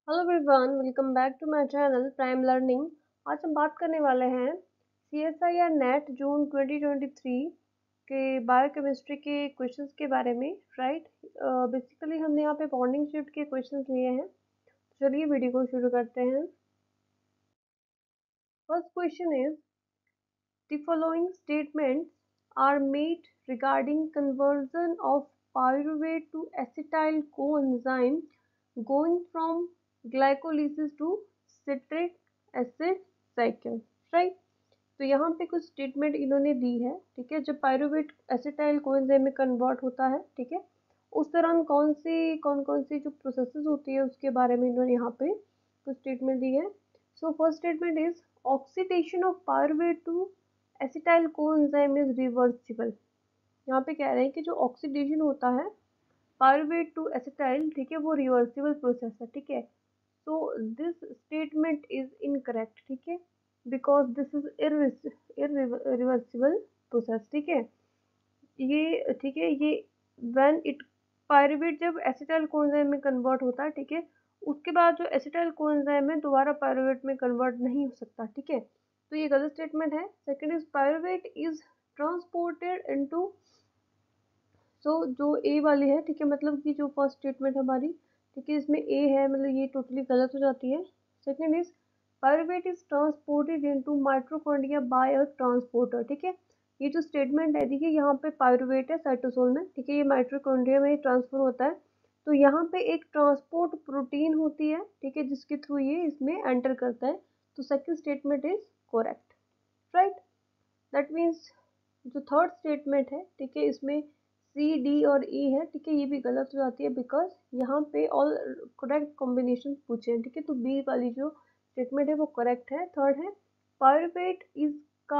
Hello everyone, welcome back to my channel prime learning. आज हम बात करने वाले हैं सीएसआई या नेट जून 2023 के बायोकेमिस्ट्री के क्वेश्चंस के बारे में। राइट, बेसिकली हमने यहाँ पे बॉन्डिंग शिफ्ट के क्वेश्चंस लिए हैं। चलिए वीडियो को शुरू करते हैं। First question is the following statements are made regarding conversion of pyruvate to acetyl coenzyme going from glycolysis to citric acid cycle, right. तो यहाँ पे कुछ स्टेटमेंट इन्होंने दी है, ठीक है। जब पायरुवेट एसिटाइल कोएंजाइम में कन्वर्ट होता है, ठीक है, उस दौरान कौन कौन सी जो प्रोसेसेस होती है उसके बारे में इन्होंने यहाँ पे कुछ स्टेटमेंट दी है। So first statement is oxidation of pyruvate to acetyl coenzyme is reversible. यहाँ पे कह रहे हैं कि जो ऑक्सीडेशन होता है पायरुवेट टू एसिटाइल, ठीक है, वो रिवर्सिबल प्रोसेस है, ठीक है। So this statement is incorrect, ठीक है, because this is irreversible process, ठीक है। ये ठीक है, ये व्हेन इट पायरुवेट जब एसिटाइल कोएंजाइम में कन्वर्ट होता है, ठीक है, उसके बाद जो एसिटाइल कोएंजाइम है दोबारा पायरुवेट में कन्वर्ट नहीं हो सकता, ठीक है। तो ये गलत स्टेटमेंट है। Second is pyruvate is transported into, so जो ए वाली है, ठीक है, मतलब कि जो फर्स्ट स्टेटमेंट हमारी, ठीक है, इसमें ए है, मतलब ये टोटली गलत हो जाती है। Second is pyruvate is transported into mitochondria by a transporter, ठीक है। ये जो स्टेटमेंट है, देखिए यहाँ पे पायरुवेट है साइटोसोल में, ठीक है, ये माइटोकॉन्ड्रिया में ट्रांसफर होता है। तो यहाँ पे एक ट्रांसपोर्ट प्रोटीन होती है, ठीक है, जिसके थ्रू ये इसमें एंटर करता है। तो second statement is correct, right. That means जो थर्ड स्टेटमेंट है, ठीक है, इसमें सी डी और ई है, ठीक है, ये भी गलत हो जाती है बिकॉज यहाँ पे ऑल करेक्ट कॉम्बिनेशन पूछे हैं, ठीक है। तो बी वाली जो स्टेटमेंट है वो करेक्ट है। थर्ड है pyruvate is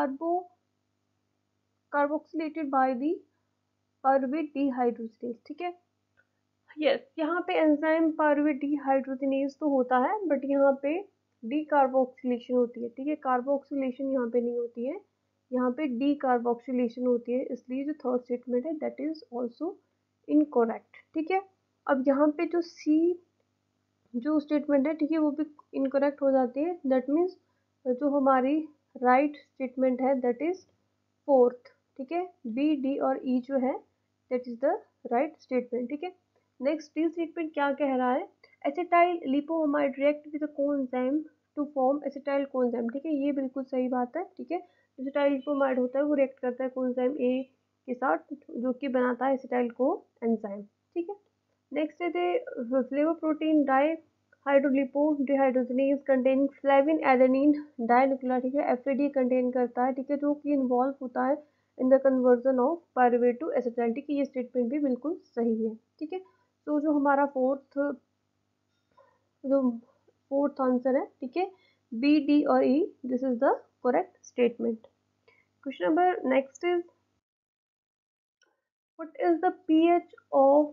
carboxylated by the pyruvate dehydrogenase, ठीक है। यस, यहाँ पे एंजाइम पायरुवेट डिहाइड्रोजिनेज तो होता है, बट यहाँ पे डी कार्बोक्सिलेशन होती है, ठीक है, कार्बोक्सिलेशन यहाँ पे नहीं होती है, यहाँ पे डी कार्बोक्सिलेशन होती है, इसलिए जो थर्ड स्टेटमेंट है दैट इज ऑल्सो इनकोरेक्ट, ठीक है। अब यहाँ पे जो सी जो स्टेटमेंट है, ठीक है, वो भी इनकोरेक्ट हो जाती है। दैट मीन्स जो हमारी राइट स्टेटमेंट है दैट इज फोर्थ, ठीक है, बी डी और ई जो है that is the right statement, ठीक है। नेक्स्ट डी स्टेटमेंट क्या कह रहा है, acetyl lipoamide react with coenzyme to form acetyl coenzyme, ठीक है, ये बिल्कुल सही बात है, ठीक है। एसिटाइल लिपोमाइड होता है वो रिएक्ट करता है कोएंजाइम ए के साथ, जो कि बनाता है एसिटाइल को एंजाइम, ठीक है। नेक्स्ट है the flavour protein dihydrolipo dehydrogenase containing flavin adenine dinuclear, ठीक है, एफएडी कंटेन करता है, ठीक है, जो कि इन्वॉल्व होता है in the conversion of pyruvate to acetyl, ठीक है, ये स्टेटमेंट भी बिल्कुल सही है, ठीक है। तो जो हमारा जो फोर्थ आंसर है, ठीक है, बी डी और E, this is the correct statement. Question number next is what is the pH of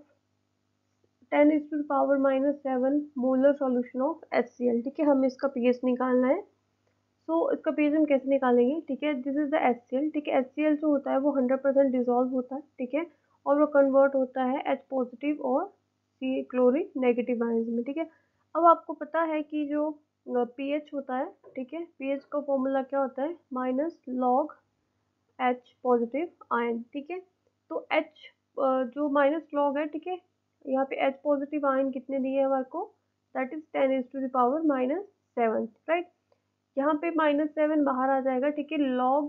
10⁻⁻7 molar solution of HCl, ठीक है, हमें इसका पीएच निकालना है। सो इसका पीएच हम कैसे निकालेंगे, ठीक है, दिस इज द HCl, ठीक है, HCl जो होता है वो 100% डिजोल्व होता है, ठीक है, और वो कन्वर्ट होता है H पॉजिटिव और सी क्लोरीन नेगेटिव आयंस में, ठीक है। अब आपको पता है कि जो पीएच होता है, ठीक है, पीएच का फॉर्मूला क्या होता है, minus log H positive ion, ठीक है। तो H जो माइनस लॉग है, ठीक है, यहाँ पे H पॉजिटिव आयन कितने दिए हैं हमारे को, दैट इज 10⁻⁻7, राइट। यहाँ पे -7 बाहर आ जाएगा, ठीक है, लॉग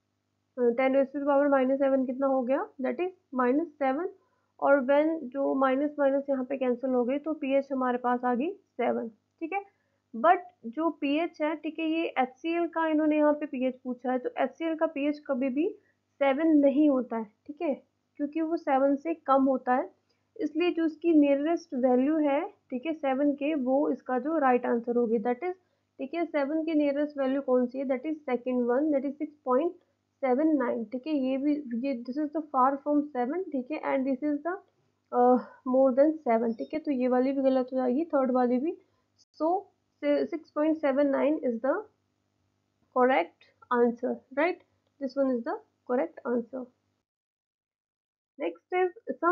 10⁻⁻7 कितना हो गया, दैट इज -7, और वेन जो माइनस माइनस यहाँ पे कैंसिल हो गई तो पीएच हमारे पास आ गई 7, ठीक है। बट जो पीएच है, ठीक है, ये HCl का इन्होंने यहाँ पे पीएच पूछा है, तो HCl का पीएच कभी भी 7 नहीं होता है, ठीक है, क्योंकि वो 7 से कम होता है, इसलिए जो इसकी नियरेस्ट वैल्यू है, ठीक है, 7 के, वो इसका जो राइट आंसर होगी, दैट इज, ठीक है, 7 की नियरेस्ट वैल्यू कौन सी है, that is second one, that is 6.79, ठीक है, ये भी, ये this is the far from 7, ठीक है, and this is the more than 7, ठीक है, तो ये वाली भी गलत हो जाएगी, थर्ड वाली भी। So 6.79 is the correct answer, right? This one is the correct answer. Next is some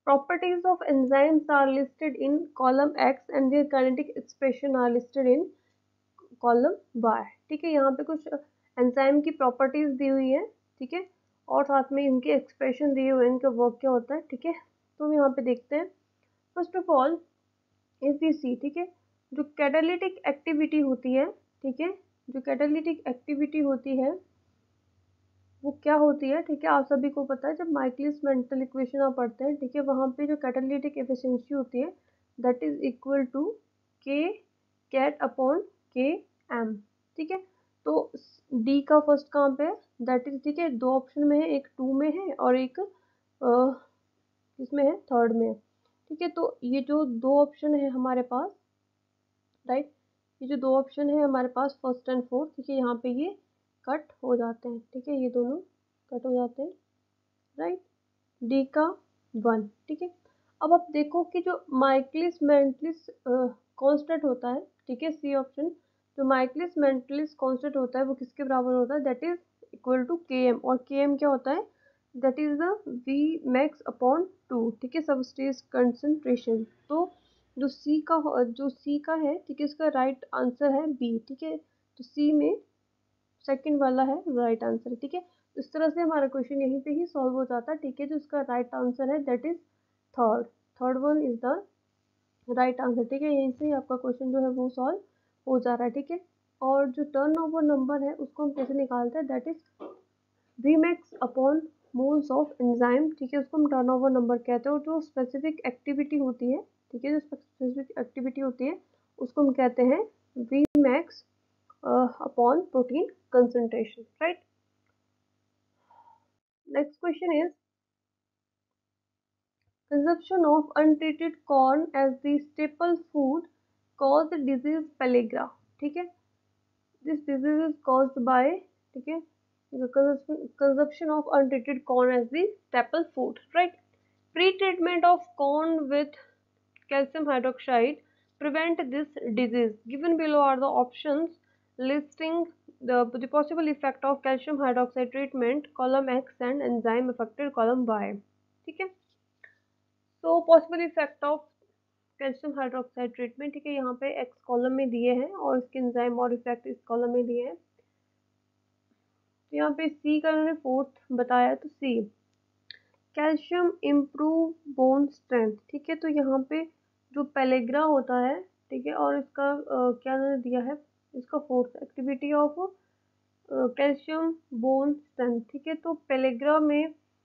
Properties of enzymes are listed in column X and their kinetic expression are listed in column बार। ठीक है, यहाँ पे कुछ enzyme की properties दी हुई है। ठीक है, और साथ में इनके एक्सप्रेशन दिए हुए हैं, इनका वर्क क्या होता है। ठीक है, तो हम यहाँ पे देखते हैं। First of all if we see, ठीक है, जो कैटालिटिक एक्टिविटी होती है, ठीक है, जो कैटालिटिक एक्टिविटी होती है वो क्या होती है। ठीक है, आप सभी को पता है, जब माइकलिस मेंटल इक्वेशन आप पढ़ते हैं, ठीक है, वहाँ पे जो कैटालिटिक एफिशिएंसी होती है that is equal to K cat upon K M. ठीक है, तो डी का फर्स्ट कहाँ पे है, दैट इज, ठीक है, दो ऑप्शन में है, एक 2 में है और एक किसमें है, थर्ड में है। ठीक है, तो ये जो दो ऑप्शन है हमारे पास, राइट, ये जो दो ऑप्शन है हमारे पास फर्स्ट एंड फोर्थ, ठीक है, यहाँ पे ये कट हो जाते हैं। ठीक है, ये दोनों कट हो जाते हैं, राइट, डी का 1। ठीक है, अब आप देखो कि जो माइकलिस मेंटलिस कांस्टेंट होता है, ठीक है, सी ऑप्शन, जो माइकलिस मेंटलिस कांस्टेंट होता है वो किसके बराबर होता है, that is equal to K M. और के एम क्या होता है, that is the V max upon 2। ठीक है, सबस्टेज कंसंट्रेशन। तो जो सी का है, ठीक है, इसका राइट आंसर है बी। ठीक है, तो सी में सेकंड वाला है राइट आंसर। ठीक है, इस तरह से हमारा क्वेश्चन यहीं पे ही सॉल्व हो जाता है। ठीक है, जो इसका राइट आंसर है that is third, third one is the right answer. ठीक है, यहीं से आपका क्वेश्चन जो है वो सॉल्व हो जा रहा है। ठीक है, और जो टर्न ओवर नंबर है उसको हम कैसे निकालते हैं, that is V max upon moles of enzyme. ठीक है, उसको हम टर्न ओवर नंबर कहते हैं। और जो स्पेसिफिक एक्टिविटी होती है, ठीक है, जो स्पेसिफिक एक्टिविटी होती है उसको हम कहते हैं V max upon protein concentration, right? Next question is consumption of untreated corn as the staple food caused disease pellagra। ठीक है, this disease is caused by, ठीक है, the consumption of untreated corn as the staple food, right? Pre-treatment of corn with calcium hydroxide prevent this disease. Given below are the options listing the possible effect of calcium hydroxide treatment, column X, and enzyme affected, column Y। ठीक है, तो possible effect of calcium hydroxide treatment, ठीक है, यहाँ पे x column में दिए हैं और इसके एंजाइम और इफेक्ट इस कॉलम में दिए हैं। तो यहाँ पे सी का उन्होंने फोर्थ बताया, तो C calcium improve bone strength. ठीक है, तो यहाँ पे जो पेलेग्रा होता है, ठीक है, और इसका क्या दिया है, इसका fourth activity of calcium bone strength. ठीक है, तो पेलेग्रा में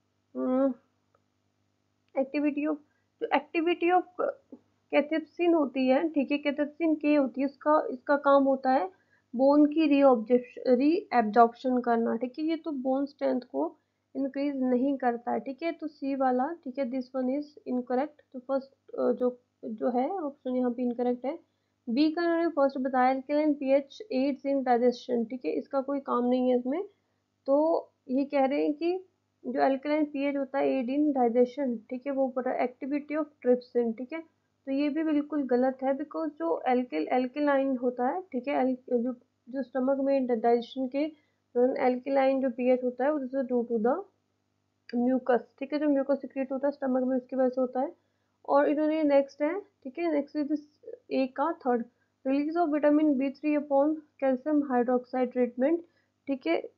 एक्टिविटी ऑफ कैथेप्सिन होती है, ठीक है, कैथेप्सिन के होती है, इसका इसका काम होता है बोन की री एब्जॉर्प्शन करना। ठीक है, ये तो बोन स्ट्रेंथ को इंक्रीज नहीं करता है। ठीक है, तो सी वाला, ठीक है, दिस वन इज इनकरेक्ट। तो फर्स्ट जो जो है ऑप्शन यहाँ पे इनकरेक्ट है। बी का उन्होंने फर्स्ट बताया alkaline pH aids in digestion. ठीक है, इसका कोई काम नहीं है इसमें। तो ये कह रहे हैं कि जो अल्कलाइन पीएच होता है एड इन डाइजेशन, ठीक है, वो पूरा एक्टिविटी ऑफ ट्रिप्सिन। ठीक है, तो ये भी बिल्कुल गलत है, बिकॉज जो एल्कलाइन होता है, ठीक है, जो जो स्टमक में डाइजेशन के एल्कलाइन जो पीएच होता है this is due to the mucus. ठीक है, जो म्यूकस सिक्रेट होता है स्टमक में उसकी वजह से होता है। और इन्होंने नेक्स्ट है, ठीक है, नेक्स्ट इज ए का third release of vitamin B3 upon calcium hydroxide treatment. ठीक है,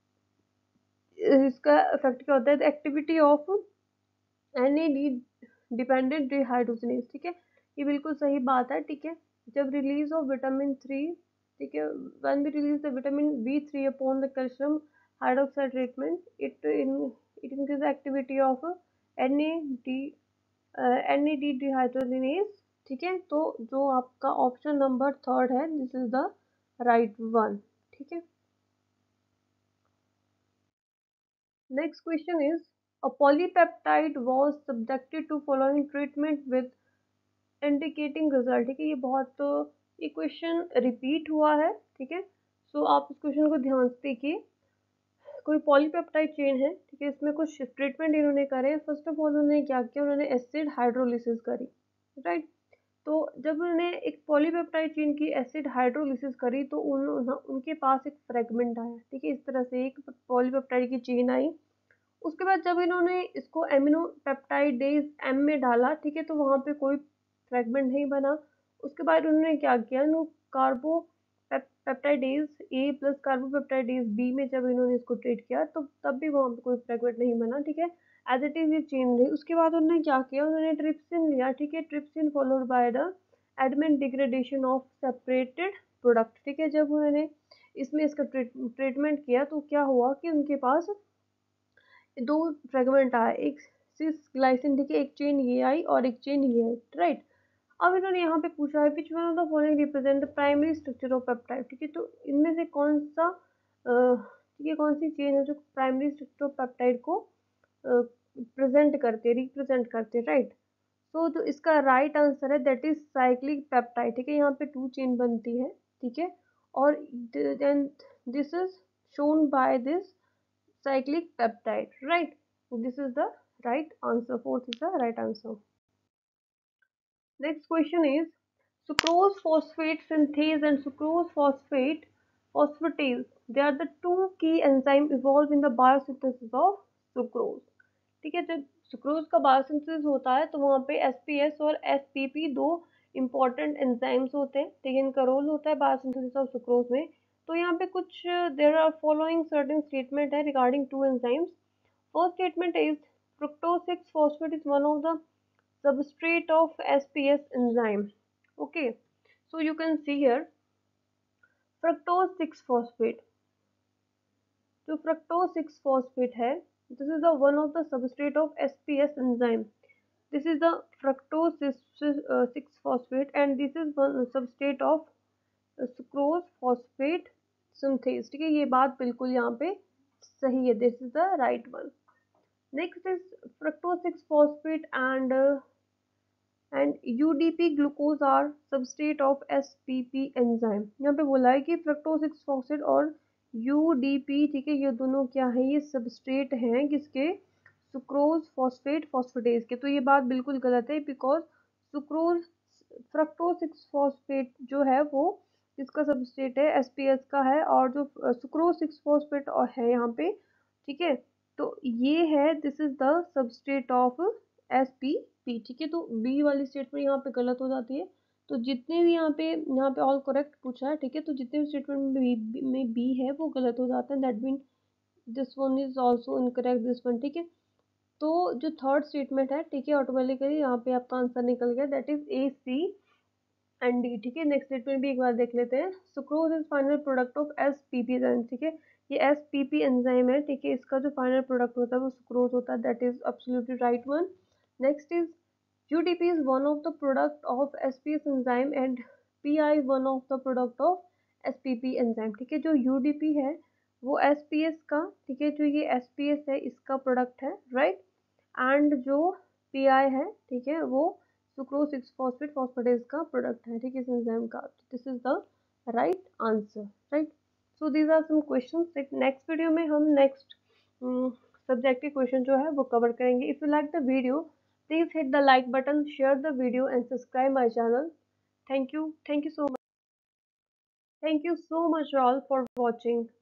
इसका इफेक्ट क्या होता है, the activity of NAD dependent dehydrogenase. ठीक है, ये बिल्कुल सही बात है। ठीक है, जब रिलीज ऑफ विटामिन 3, ठीक है, when we release the vitamin B3 upon the calcium hydroxide treatment it increase the activity of NAD NAD dehydrogenase. ठीक है, तो जो आपका ऑप्शन नंबर थर्ड है this is the right one. ठीक है, next question is a polypeptide was subjected to following treatment with indicating result। ठीक है, ये बहुत ये क्वेश्चन रिपीट हुआ है। ठीक है, सो आप इस क्वेश्चन को ध्यान से देखिए। कोई पॉलीपेप्टाइड चेन है, ठीक है, इसमें कुछ ट्रीटमेंट इन्होंने करे। फर्स्ट ऑफ ऑल उन्होंने क्या किया, उन्होंने एसिड हाइड्रोलिसिस करी, राइट। तो जब उन्होंने एक पॉलीपेप्टाइड चेन की एसिड हाइड्रोलिसिस करी तो उनके पास एक फ्रेगमेंट आया। ठीक है, इस तरह से एक पॉलीपेप्टाइड की चेन आई उसके बाद जब इन्होंने इसको एमिनो पेप्टाइडेज एम में डाला, ठीक है, तो वहाँ पे कोई फ्रेगमेंट नहीं बना। उसके बाद उन्होंने क्या किया, no carbo peptidase A plus carbo peptidase B में जब इन्होंने इसको ट्रीट किया तो तब भी वहाँ पे कोई फ्रेगमेंट नहीं बना, ठीक है, एज इट इज ये चेन रही। उसके बाद उन्होंने क्या किया, उन्होंने ट्रिप्सिन लिया, ठीक है, trypsin followed by the Edman degradation of separated product, ठीक है। जब उन्होंने इसमें इसका ट्रीटमेंट किया तो क्या हुआ कि उनके पास दो फ्रेगमेंट आए, एक सिस ग्लाइसिन, ठीक है, एक चेन ये आई और एक चेन ये आई, राइट। अब इन्होंने यहाँ पे पूछा है which one of the following represent the primary structure of peptide, ठीक है, तो इनमें से कौन सा ठीक है, कौन सी चेन है जो प्राइमरी स्ट्रक्चर ऑफ पेप्टाइड को प्रेजेंट करते, रिप्रेजेंट करते, राइट। तो जो इसका राइट आंसर है दैट इज साइक्लिक पेप्टाइड, ठीक है, यहाँ पे टू चेन बनती है, ठीक है, और then this is shown by this cyclic peptide, right. This is the right answer. Fourth is the right answer. Next question is sucrose phosphate synthase and sucrose phosphate phosphatase. They are the two key enzymes involved in the biosynthesis of sucrose. ठीक है, जब sucrose का biosynthesis होता है तो वहाँ पे SPS और एसपीपी दो इंपॉर्टेंट एंजाइम्स होते हैं, ठीक है, इनका रोल होता है बायोसिंथेसिस ऑफ सुक्रोज में। तो यहाँ पे कुछ there are following certain statement है regarding to enzymes. First statement is fructose 6 phosphate is one of the substrate of SPS enzyme. Okay, so you can see here fructose 6 phosphate. जो fructose 6 phosphate है, this is the one of the substrate of SPS enzyme. This is the fructose 6 phosphate and this is one substrate of sucrose phosphate synthase, ठीक है, ये बात बिल्कुल यहाँ पे सही है, this is the right one. Next is fructose 6 phosphate and UDP glucose are substrate of SPP enzyme। यहाँ पे बोला है कि फ्रक्टोज 6 phosphate और UDP, ठीक है, ये दोनों क्या है, ये सबस्ट्रेट हैं किसके, सुक्रोज फॉस्फेट फॉस्फेटेज के। तो ये बात बिल्कुल गलत है बिकॉज सुक्रोज फ्रक्टोज 6 phosphate जो है वो इसका सबस्ट्रेट है, एसपीएस का है, और जो सुक्रोज 6 phosphate और है यहाँ पे, ठीक है, तो ये है this is the substrate of S P P, ठीक है। तो बी वाली स्टेटमेंट यहाँ पे गलत हो जाती है। तो जितने भी यहाँ पे ऑल करेक्ट पूछा है, ठीक है, तो जितने भी स्टेटमेंट में बी है वो गलत हो जाता है, that mean this one is also incorrect, this one, ठीक है। तो जो थर्ड स्टेटमेंट है, ठीक है, ऑटोमेटिकली यहाँ पे आपका आंसर निकल गया, that is A C and D, ठीक है। नेक्स्ट स्टेटमेंट भी एक बार देख लेते हैं, sucrose is final product of S P P enzyme, ठीक है, ये एस पी पी एंजाइम है, ठीक है, इसका जो फाइनल प्रोडक्ट होता है वो सुक्रोज होता है, that is absolutely right one. Next is UDP is one of the product of SPS enzyme and PI one of the product of SPP enzyme, ठीक है, जो UDP है वो SPS का, ठीक है, जो ये SPS है इसका प्रोडक्ट है, राइट, एंड जो PI है, ठीक है, वो सुक्रोज 6 फॉस्फेट फॉस्फेटेज का प्रोडक्ट है, ठीक है, इस एंजाइम का। This is the right answer, right. So these are some questions. Next video में हम नेक्स्ट सब्जेक्ट के क्वेश्चन जो है वो कवर करेंगे। If you like the video please hit the like button, share the video and subscribe my channel. Thank you so much. Thank you so much all for watching.